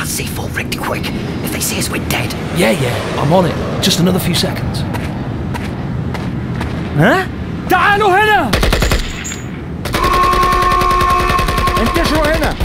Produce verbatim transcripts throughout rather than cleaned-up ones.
that C four rigged quick. If they see us, we're dead. Yeah, yeah, I'm on it. Just another few seconds. ها؟ تعالوا هنا! انتشروا هنا!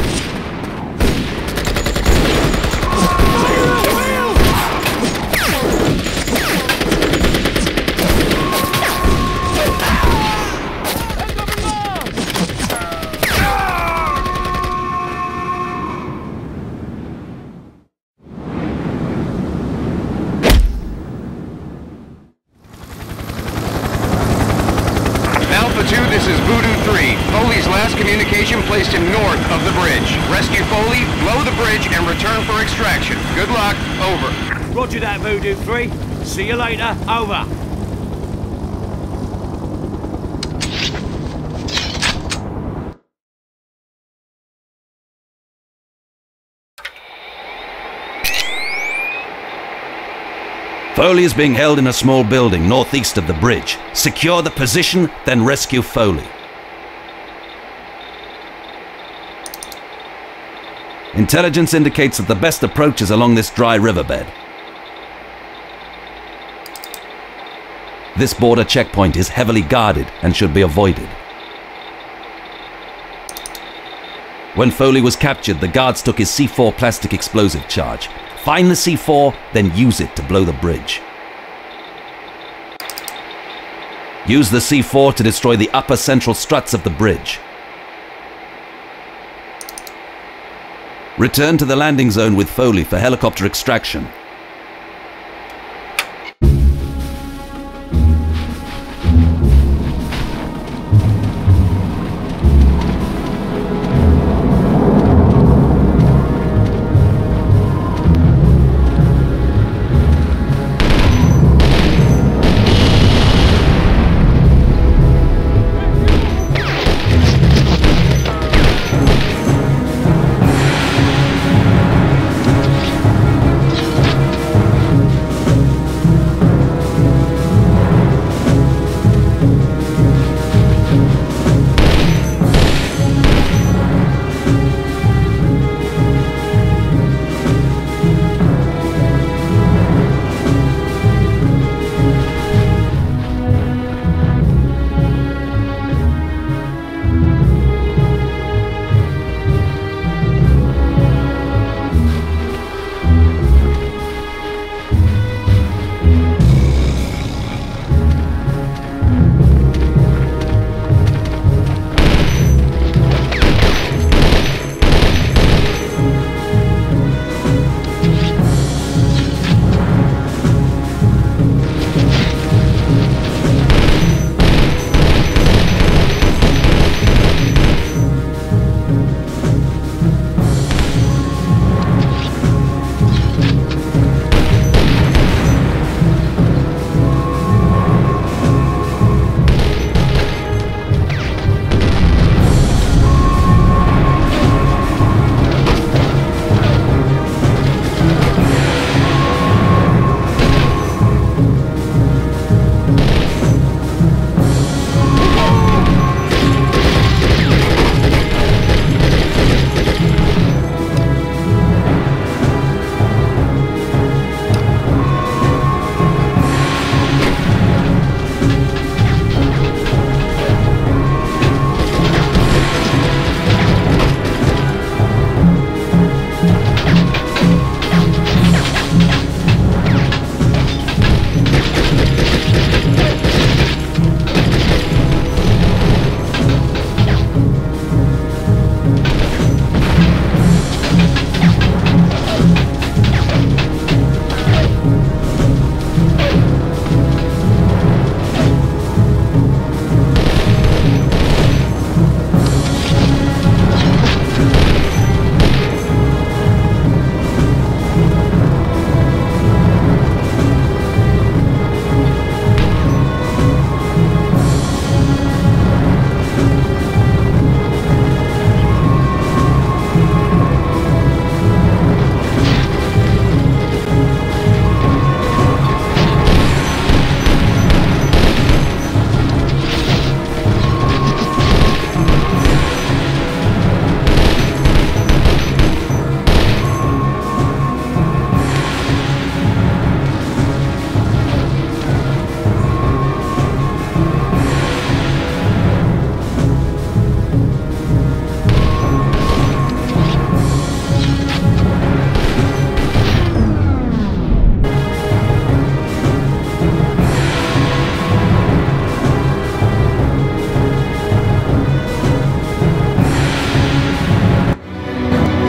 This is Voodoo three. Foley's last communication placed him north of the bridge. Rescue Foley, blow the bridge, and return for extraction. Good luck. Over. Roger that, Voodoo three. See you later. Over. Foley is being held in a small building northeast of the bridge. Secure the position, then rescue Foley. Intelligence indicates that the best approach is along this dry riverbed. This border checkpoint is heavily guarded and should be avoided. When Foley was captured, the guards took his C four plastic explosive charge. Find the C four, then use it to blow the bridge. Use the C four to destroy the upper central struts of the bridge. Return to the landing zone with Foley for helicopter extraction.